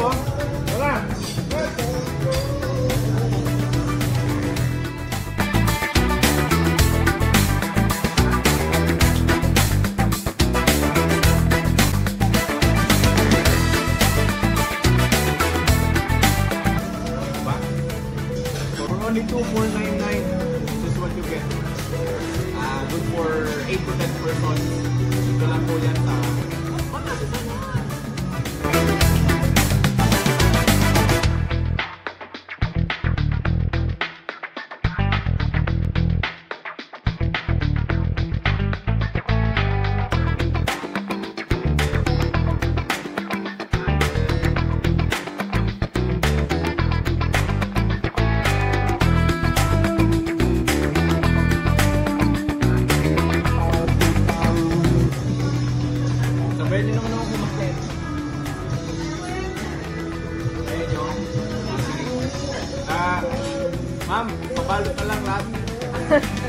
po. Wala. Only 2,499. This is what you get. Good for 8 to 10 persons. Ito lang po yan sa... Pwede naman ako kumakit. Ayun yun. Ma'am, pabalot na lang lahat.